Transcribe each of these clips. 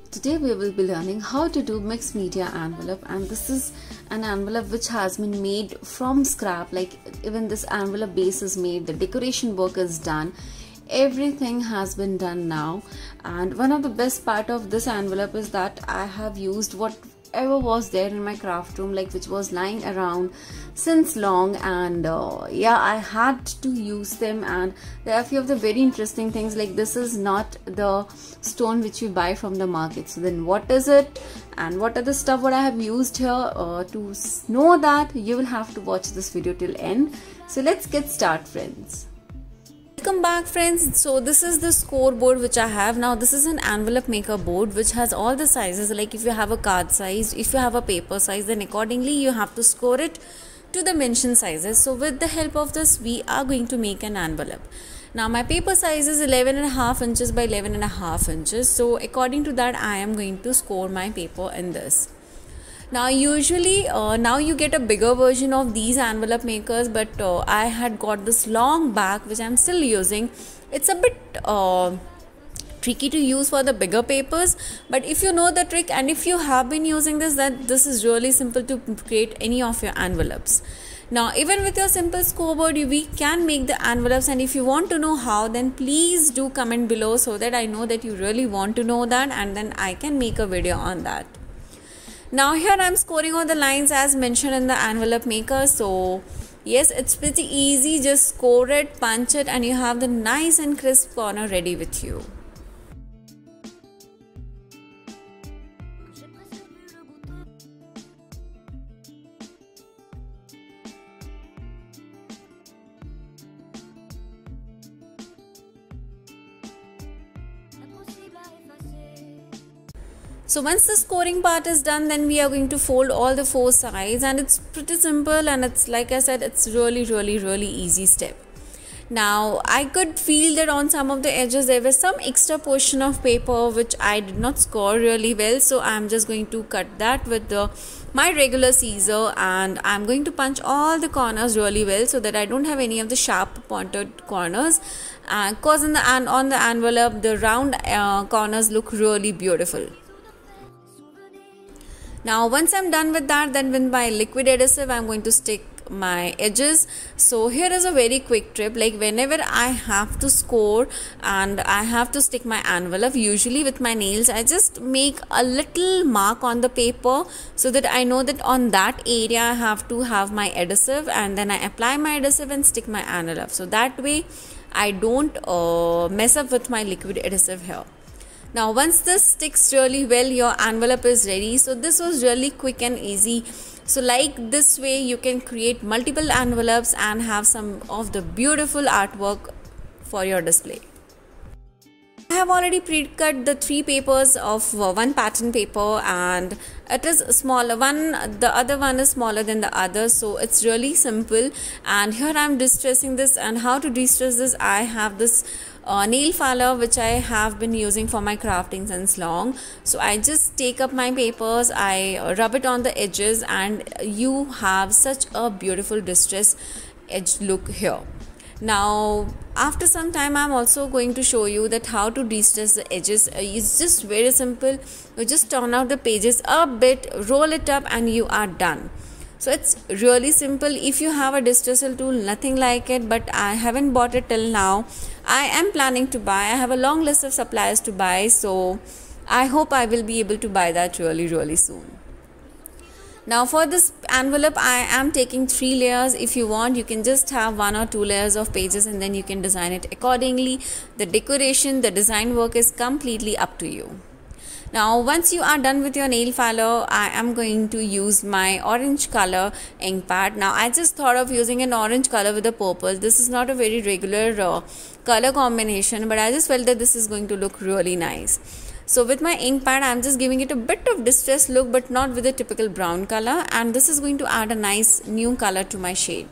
Today we will be learning how to do mixed media envelope, and this is an envelope which has been made from scrap. Like even this envelope base is made, the decoration work is done, everything has been done now. And one of the best part of this envelope is that I have used whatever was there in my craft room, like which was lying around since long, and I had to use them. And there are a few of the very interesting things, like this is not the stone which you buy from the market. So then what is it and what are the stuff what I have used here? To know that, you will have to watch this video till end. So let's get started, friends. Welcome back, friends. So this is the scoreboard which I have now. This is an envelope maker board which has all the sizes. Like if you have a card size, if you have a paper size, then accordingly you have to score it to the mentioned sizes. So with the help of this, we are going to make an envelope. Now my paper size is 11.5 inches by 11.5 inches. So according to that, I am going to score my paper in this. Now usually now you get a bigger version of these envelope makers, but I had got this long back which I'm still using. It's a bit tricky to use for the bigger papers, but if you know the trick and if you have been using this, then this is really simple to create any of your envelopes. Now even with your simple scoreboard, we can make the envelopes, and if you want to know how, then please do comment below so that I know that you really want to know that, and then I can make a video on that. Now here I'm scoring all the lines as mentioned in the envelope maker. So yes, it's pretty easy. Just score it, punch it, and you have the nice and crisp corner ready with you. So once the scoring part is done, then we are going to fold all the four sides, and it's pretty simple, and it's like I said, it's really easy step. Now I could feel that on some of the edges there was some extra portion of paper which I did not score really well, so I'm just going to cut that with my regular scissor, and I'm going to punch all the corners really well so that I don't have any of the sharp pointed corners, cause on the envelope the round corners look really beautiful. Now once I'm done with that, then with my liquid adhesive I'm going to stick my edges. So here is a very quick tip. Like whenever I have to score and I have to stick my envelope, usually with my nails I just make a little mark on the paper so that I know that on that area I have to have my adhesive, and then I apply my adhesive and stick my envelope. So that way I don't mess up with my liquid adhesive here. Now once this sticks really well, your envelope is ready. So this was really quick and easy. So like this way you can create multiple envelopes and have some of the beautiful artwork for your display. I have already pre-cut the 3 papers of one pattern paper, and it is smaller one, the other one is smaller than the other, so it's really simple. And here I am distressing this, and how to distress this, I have this nail filer which I have been using for my crafting since long. So I just take up my papers, I rub it on the edges, and you have such a beautiful distress edge look here. Now after some time I'm also going to show you that how to distress the edges. It's just very simple. You just turn out the pages a bit, roll it up, and you are done. So it's really simple. If you have a distressal tool, nothing like it, but I haven't bought it till now. I am planning to buy. I have a long list of suppliers to buy, so I hope I will be able to buy that really soon. Now for this envelope I am taking 3 layers. If you want, you can just have 1 or 2 layers of pages, and then you can design it accordingly. The decoration, the design work is completely up to you. Now once you are done with your nail filer, I am going to use my orange color ink pad. Now I just thought of using an orange color with a purple. This is not a very regular color combination, but I just felt that this is going to look really nice. So with my ink pad I am just giving it a bit of distressed look, but not with a typical brown color, and this is going to add a nice new color to my shade.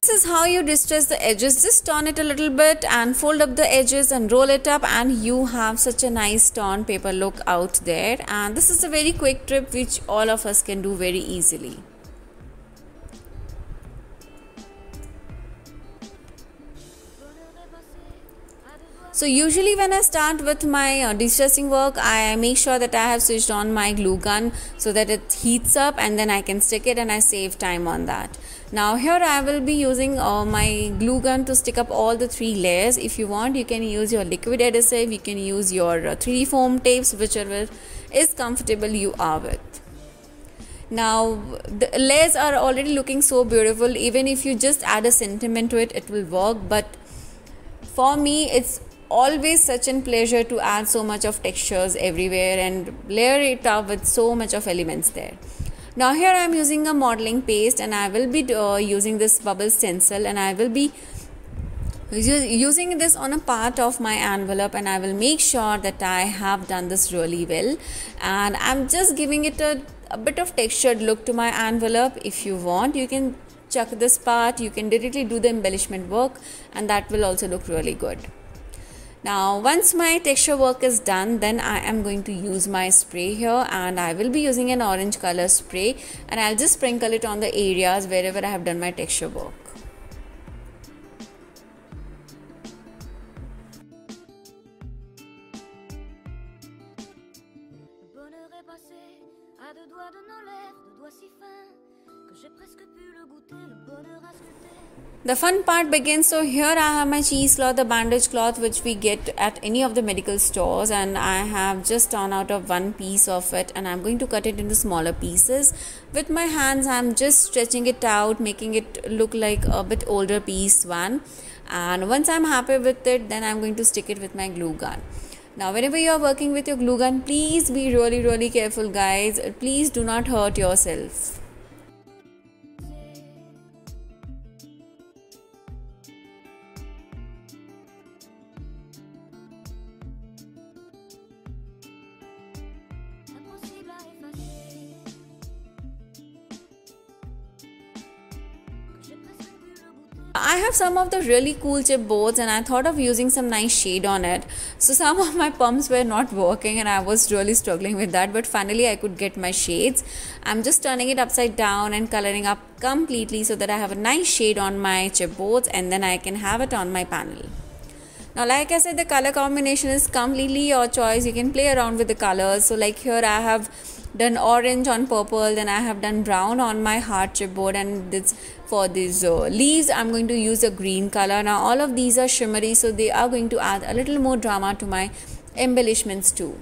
This is how you distress the edges. Just turn it a little bit and fold up the edges and roll it up, and you have such a nice torn paper look out there. And this is a very quick trick which all of us can do very easily. So usually when I start with my distressing work, I make sure that I have switched on my glue gun so that it heats up, and then I can stick it and I save time on that. Now here I will be using my glue gun to stick up all the 3 layers. If you want, you can use your liquid adhesive, you can use your 3D foam tapes, whichever is comfortable you are with. Now the layers are already looking so beautiful. Even if you just add a sentiment to it, it will work. But for me, it's always such a pleasure to add so much of textures everywhere and layer it up with so much of elements there. Now here I am using a modeling paste, and I will be using this bubble stencil, and I will be using this on a part of my envelope, and I will make sure that I have done this really well. And I'm just giving it a bit of textured look to my envelope. If you want, you can chuck this part, you can directly do the embellishment work, and that will also look really good. Now once my texture work is done, then I am going to use my spray here, and I will be using an orange color spray, and I'll just sprinkle it on the areas wherever I have done my texture work. The fun part begins. So here I have my cheesecloth, the bandage cloth which we get at any of the medical stores, and I have just torn out of one piece of it, and I'm going to cut it into smaller pieces. With my hands I'm just stretching it out, making it look like a bit older piece one, and once I'm happy with it, then I'm going to stick it with my glue gun. Now whenever you are working with your glue gun, please be really careful guys. Please do not hurt yourself. I have some of the really cool chipboards, and I thought of using some nice shade on it. So some of my pumps were not working, and I was really struggling with that, but finally I could get my shades. I'm just turning it upside down and coloring up completely so that I have a nice shade on my chipboards, and then I can have it on my panel. Now like I said, the color combination is completely your choice. You can play around with the colors. So like here I have done orange on purple, then I have done brown on my heart chipboard, and this for these leaves I'm going to use a green color. Now all of these are shimmery, so they are going to add a little more drama to my embellishments too.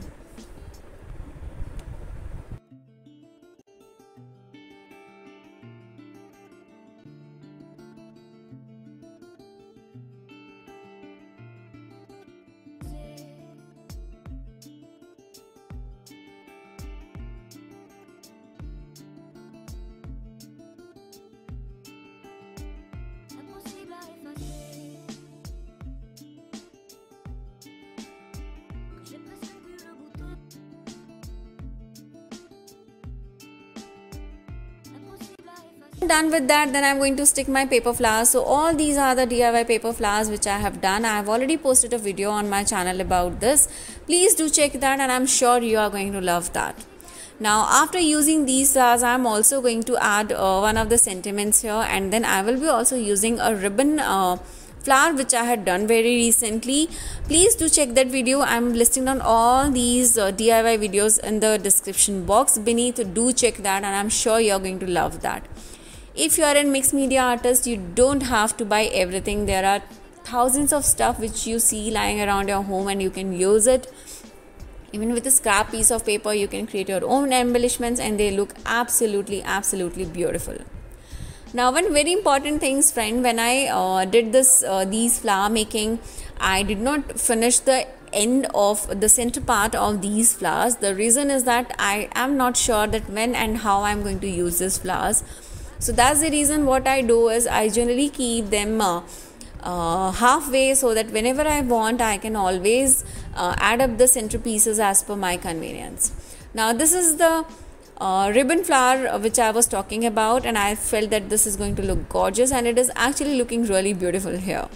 Done with that, then I'm going to stick my paper flowers. So all these are the DIY paper flowers which I have done. I have already posted a video on my channel about this. Please do check that, and I'm sure you are going to love that. Now after using these flowers, I'm also going to add one of the sentiments here, and then I will be also using a ribbon flower which I had done very recently. Please do check that video. I'm listing down all these DIY videos in the description box beneath. Do check that, and I'm sure you're going to love that. If you are a mixed media artist, you don't have to buy everything. There are thousands of stuff which you see lying around your home, and you can use it. Even with a scrap piece of paper, you can create your own embellishments, and they look absolutely beautiful. Now one very important thing, friend, when I did these flower making, I did not finish the end of the center part of these flowers. The reason is that I am not sure that when and how I'm going to use these flowers. So that's the reason what I do is I generally keep them halfway, so that whenever I want, I can always add up the centerpieces as per my convenience. Now this is the ribbon flower which I was talking about, and I felt that this is going to look gorgeous, and it is actually looking really beautiful here.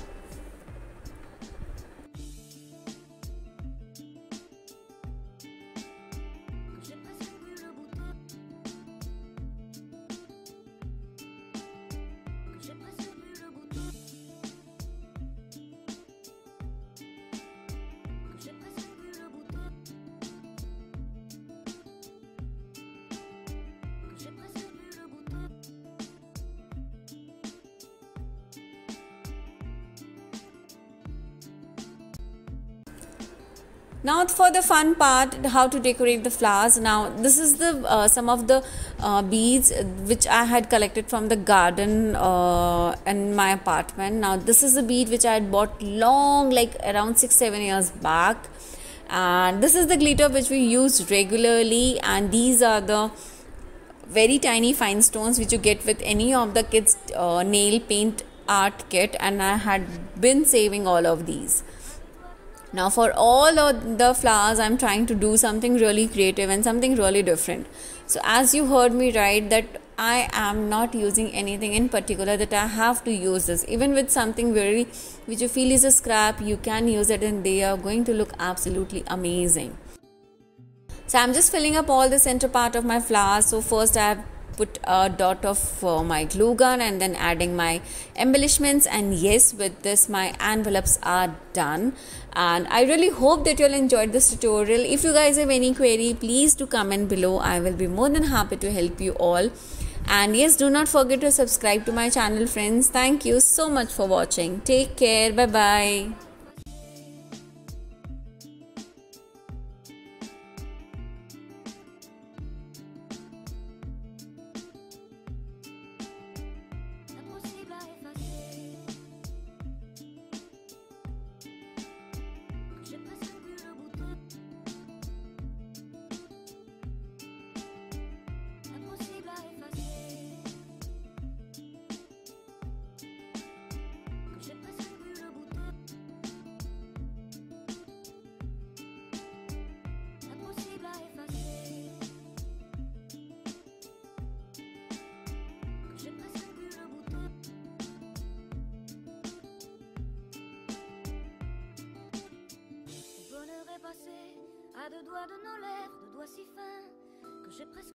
Now for the fun part, how to decorate the flowers. Now this is the some of the beads which I had collected from the garden in my apartment. Now this is a bead which I had bought long, like around 6-7 years back, and this is the glitter which we use regularly, and these are the very tiny fine stones which you get with any of the kids nail paint art kit, and I had been saving all of these. Now for all of the flowers, I'm trying to do something really creative and something really different. So as you heard me right, that I am not using anything in particular, that I have to use this. Even with something very which you feel is a scrap, you can use it and they are going to look absolutely amazing. So I'm just filling up all the center part of my flowers. So first I have put a dot of my glue gun and then adding my embellishments, and yes, with this my envelopes are done. And I really hope that you all enjoyed this tutorial. If you guys have any query, please do comment below. I will be more than happy to help you all. And yes, do not forget to subscribe to my channel, friends. Thank you so much for watching. Take care. Bye bye. À deux doigts de nos lèvres, de doigts si fins que j'ai presque